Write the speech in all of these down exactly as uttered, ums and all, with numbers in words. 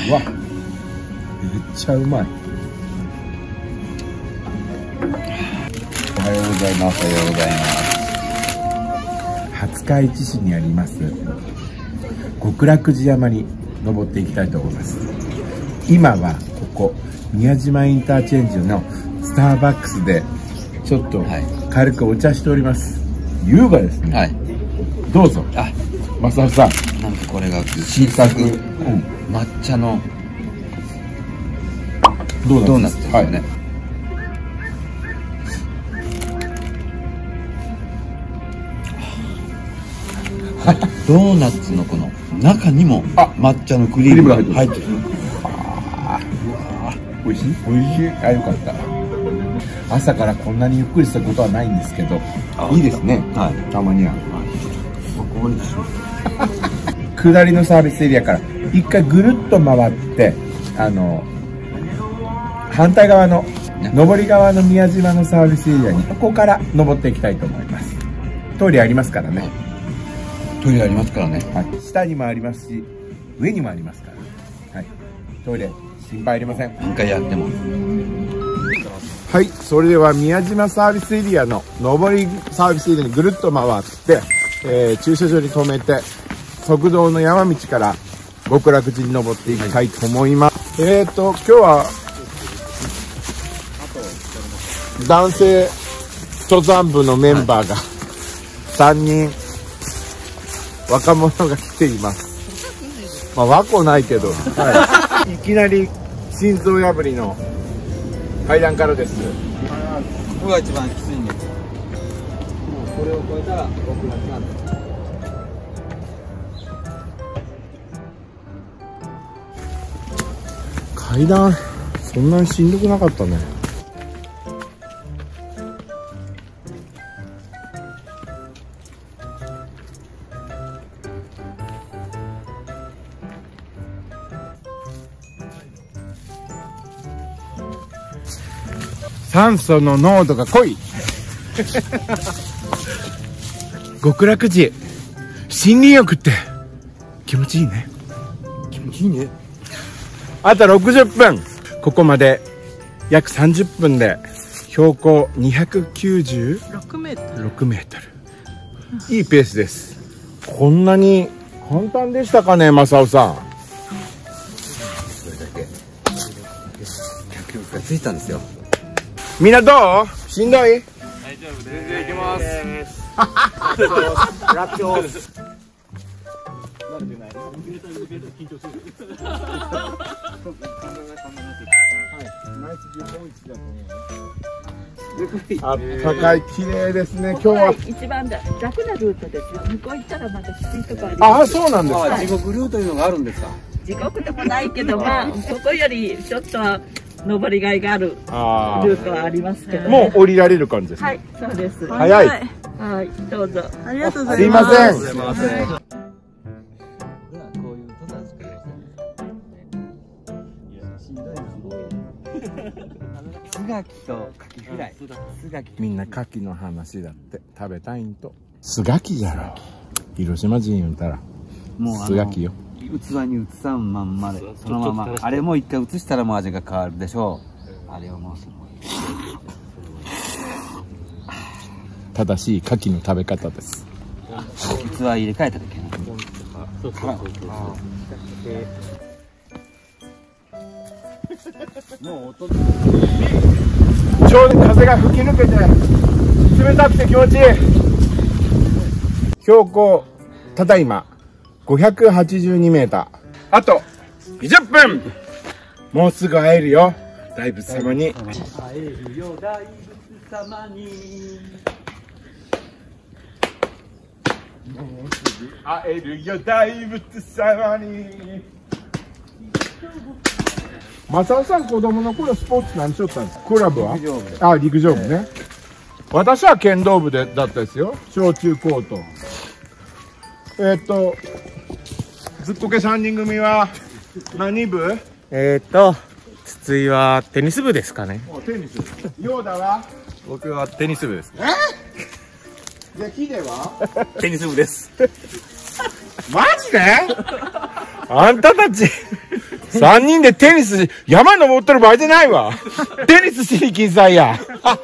うわ、めっちゃうまい。おはようございます。おはようございます。廿日市市にあります極楽寺山に登っていきたいと思います。今はここ宮島インターチェンジのスターバックスでちょっと軽くお茶しております。優雅ですね。はい、どうぞ。あ、正雄さん、 なんかこれが新作、うん、 抹茶のドーナツですよね。はい、ドーナツのこの中にも抹茶のクリームが入ってる。 美味しい？美味しい。あ、よかった。朝からこんなにゆっくりしたことはないんですけど、いいですね。はい、たまには。下りのサービスエリアから一回ぐるっと回って、あの反対側の上り側の宮島のサービスエリアにここから登っていきたいと思います。トイレありますからね。 トイレありますからね。 はい、下にもありますし、上にもありますから。はい、トイレ心配ありません。 何回やっても。 はい、それでは宮島サービスエリアの上りサービスエリアにぐるっと回って、えー、駐車場に止めて側道の山道から極楽寺に登っていきたいと思います。はい、えーと今日は男性登山部のメンバーがさんにん、若者が来ています。まあ和光ないけど、はい、いきなり心臓破りの階段からです。 ここが一番きついんです。もうこれを越えたら極楽なんです。 階段そんなにしんどくなかったね。酸素の濃度が濃い極楽寺、森林浴って気持ちいいね。 気持ちいいね。 あとろくじゅっぷん、ここまで約さんじゅっぷんで標高にひゃくきゅうじゅうろくメートル、ろくメートル、いいペースです。こんなに簡単でしたかね、正雄さん。 それだけ脚力がついたんですよ。 みんなどう？しんどい？ 大丈夫、全然いけます。ラッキョー。慣れてない。緊張する。 あったかい、綺麗ですね。今日は一番楽なルートですよ。向こう行ったらまたきついとこあります。 ああ、そうなんですか。 地獄ルートいうのがあるんですか。 地獄でもないけど、まあそこよりちょっとは登りがいがあるルートはありますけど、 もう降りられる感じですか。 はい、そうです。 早い。 はい、どうぞ。 ありがとうございます。 すいません。すいません。 こういう登山しかやしんどいな。スガキとカキフライ。スガキ。 みんなカキの話だって食べたいんと。スガキじゃろ。広島人言うたら。もうスガキよ。 器に移さんまんまでそのまま、あれも一回移したらもう味が変わるでしょう。あれをもうすごい正しい牡蠣の食べ方です。 器入れ替えただけちょうど風が吹き抜けて冷たくて気持ちいい。標高ただいまごひゃくはちじゅうにメーター。あとにじゅっぷん。もうすぐ会えるよ、大仏様に。 会えるよ大仏様に。 もうすぐ会えるよ大仏様に。正雄さん、子供の頃スポーツ何しよったんですか？クラブは？陸上部。あ、陸上部ね。私は剣道部でだったですよ、小中高と。えっとずっこけさんにん組は何部？ えっと筒井はテニス部ですかね。 テニス。ヨーダは？ 僕はテニス部です。 え？じゃあヒデは？ テニス部です。 マジで？ あんたたち三人でテニス、山登っとる場合じゃないわ。テニスしに来んさいや。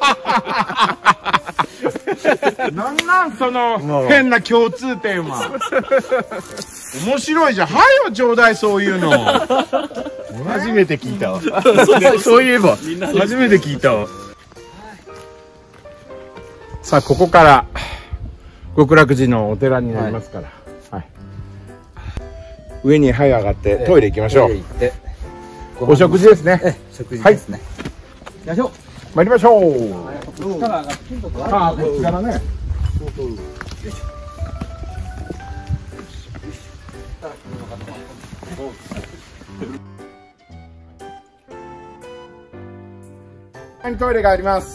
なんなんその変な共通点は。面白いじゃん。はいよ、ちょうだい、そういうの。初めて聞いたわ。そういえば、初めて聞いたわ。さあ、ここから、極楽寺のお寺になりますから。はい。上にはい上がってトイレ行きましょう。お食事ですね。 食事ですね。行きましょう。 参りましょう。ああ、こっちからね。トイレがあります。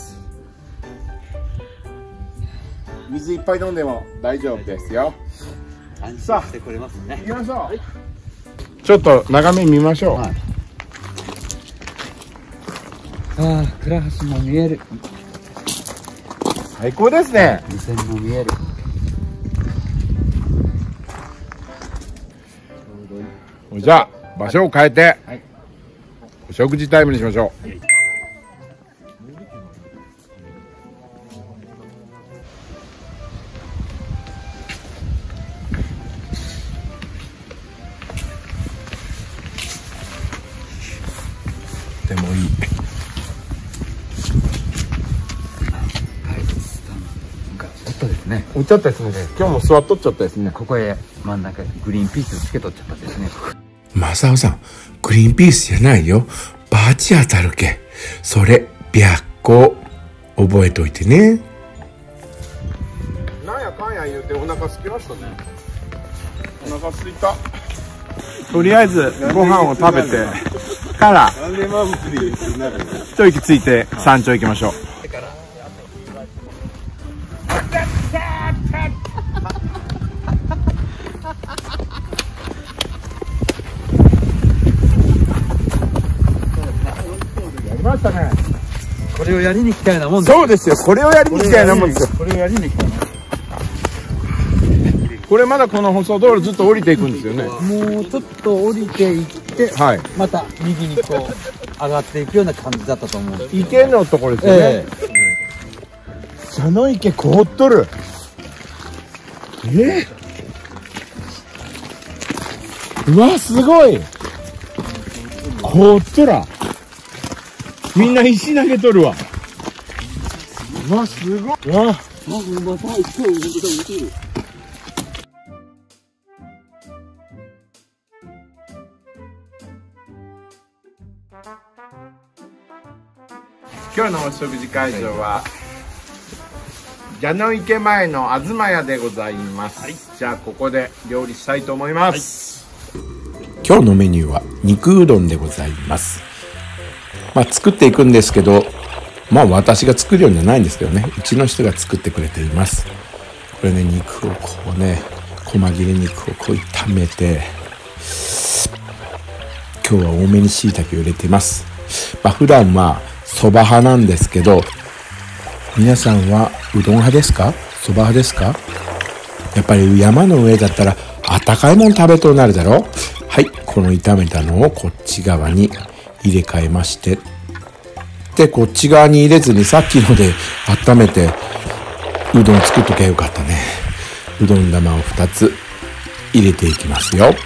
水いっぱい飲んでも大丈夫ですよ。さあ、行きましょう。ちょっと眺め見ましょう。はい、 ああ、倉橋も見える。 最高ですね。 二線も見える。 じゃあ場所を変えて、はい、お食事タイムにしましょう。でもいい。 おっとですね。 置いちゃったですね。今日も座っとっちゃったですね。 ここへ真ん中グリーンピースつけとっちゃったですね。 マサオさん、グリーンピースじゃないよ。バチ当たるけ。それ白光。覚えといてね。なんやかんや言うてお腹空きましたね。お腹空いた。とりあえずご飯を食べてから一息ついて山頂行きましょう。やりましたね。 これをやりに来たようなもんです。 そうですよ。これをやりに来たようなもんですよ。 これをやりに来たな。 これまだこの舗装道路ずっと降りていくんですよね。 もうちょっと降りていって、はい、また右にこう上がっていくような感じだったと思う。 池のところですよね。えー、茶の池凍っとる。えー、うわすごい。凍っとら。みんな石投げとるわ。うわすごい。うわ。今日のお食事会場は蛇の池前の東屋でございます、はい、じゃあここで料理したいと思います、はい、今日のメニューは肉うどんでございます。まあ作っていくんですけど、まあ私が作るようにはないんですけどね、うちの人が作ってくれています。これね、肉をこうね、細切れ肉をこう炒めて、今日は多めに椎茸を入れています。まあ普段はそば派なんですけど、皆さんはうどん派ですか？そば派ですか？やっぱり山の上だったらあったかいもん食べとなるだろう。はい、この炒めたのをこっち側に入れ替えまして、でこっち側に入れずにさっきので温めてうどん作っときゃよかったね。うどん玉をふたつ入れていきますよ。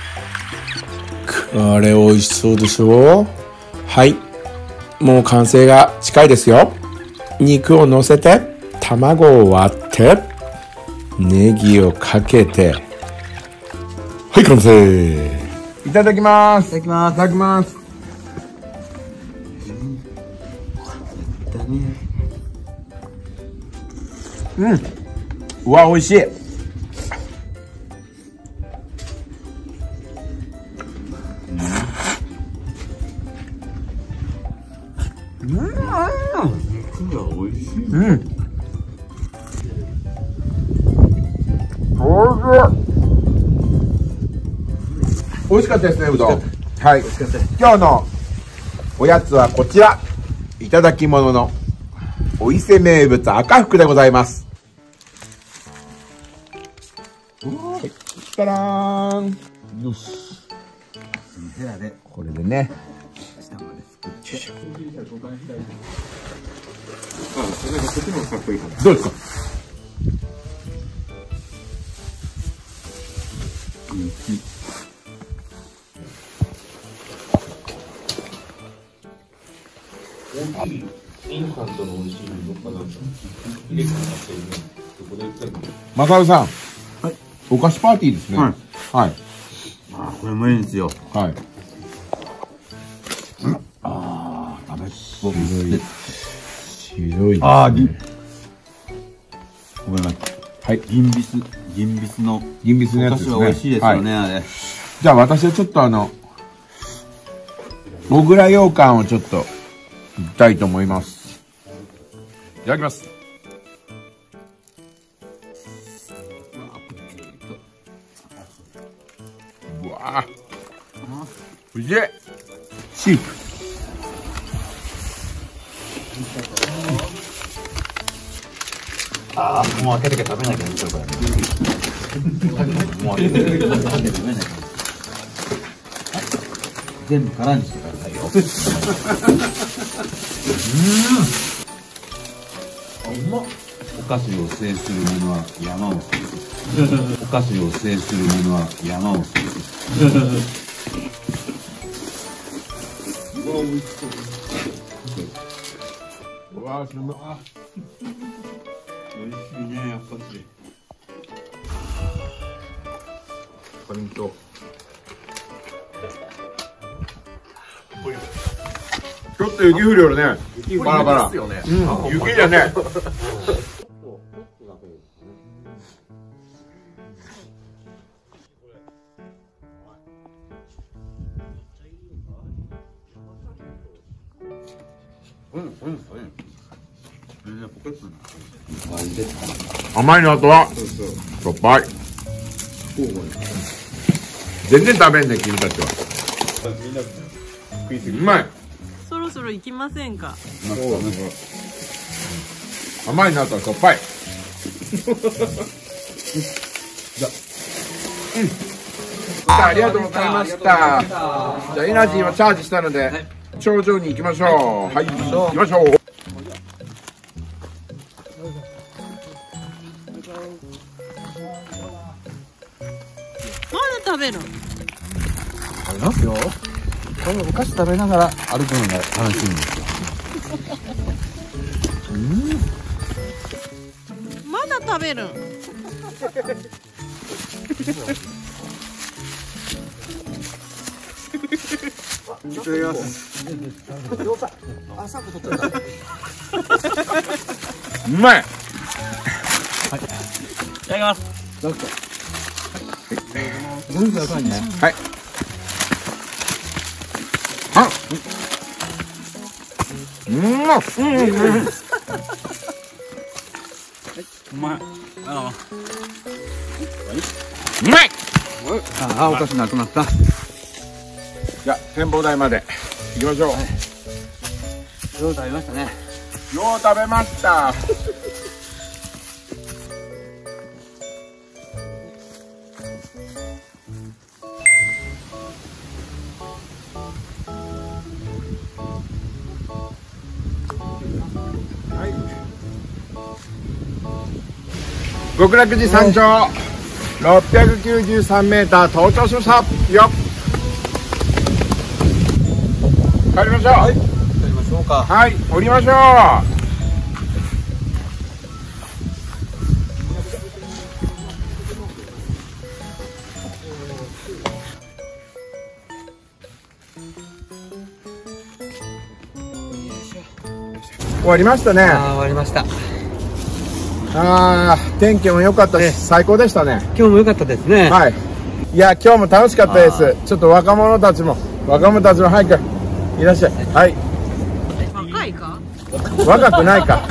これ美味しそうでしょ？はい、もう完成が近いですよ。肉を乗せて、卵を割って、ネギをかけて、はい、完成。いただきます。 いただきます。 いただきます。うん。うわ、美味しい。うん。肉が美味しい。うん。美味しかったですね、うどん。はい。今日のおやつはこちら。いただき物のお伊勢名物赤福でございます。はい、たらーん。よし。 ヘラでこれでね。 下まで作って。 どうですか。 うん。 インスタントの美味しいのかなんか入れ込んだっていうね。そこで売ってるの。 マサルさん。 はい。 お菓子パーティーですね。はい。はい。 ああ、これもいいんですよ。 はい。 ああ、食べっぽく白い。白い。 ああ、銀。ごめんなさい。 はい。 銀ビス、銀ビスの。 銀ビスのやつですね。 お菓子は美味しいですよね、あれ。 じゃあ私はちょっとあの、小倉羊羹をちょっと、いきたいと思います。いただきます。うわぁ。おいしい。シープ。 ああ、もう開けてから食べなきゃね、これ。もう開けてから食べなきゃ。全部空にしてくださいよ。うん。うまっ。お菓子を制する者は山を制する。お菓子を制する者は山を制する。 うわ、美味しそう。うわ、すごい。 美味しいね、やっぱし。 かりんとう。ちょっと雪降るよね。バラバラ。うん、雪じゃね。 うん、うん、うん。 甘いの後はしょっぱい。全然食べんね、君たちは。うまい。 そろそろ行きませんか。 甘いの後はしょっぱい。ありがとうございました。じゃあエナジーはチャージしたので頂上に行きましょう。はい、行きましょう。 まだ食べる。 ありますよ。これお菓子食べながら歩くのが楽しいんですよ。 うん。まだ食べる。 いただきます。 うまい。 いただきます。 どうぞ。ごめんくださいね。 はい。あ、うん、うん、うん。 うまい。あうまい。 ああ、お菓子なくなった。 じゃあ展望台まで行きましょう。 よう食べましたね。 よう食べました。極楽寺山頂ろっぴゃくきゅうじゅうさんメーター到頂しましたよ。帰りましょう。はい、 帰りましょうか。 はい、降りましょう。終わりましたね。 ああ、終わりました。 ああ、天気も良かったし、最高でしたね。 今日も良かったですね。 はい。いや、今日も楽しかったです。ちょっと若者たちも、若者たちも早くいらっしゃい。はい。 若いか？ 若くないか。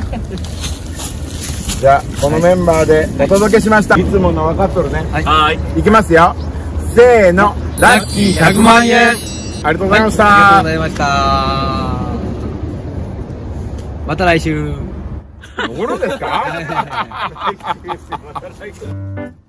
じゃあ、このメンバーでお届けしました。いつもの分かっとるね。 はい。 いきますよ。せーの、 ラッキーひゃくまんえん。 ありがとうございました。 ありがとうございました。また来週。 どころですか？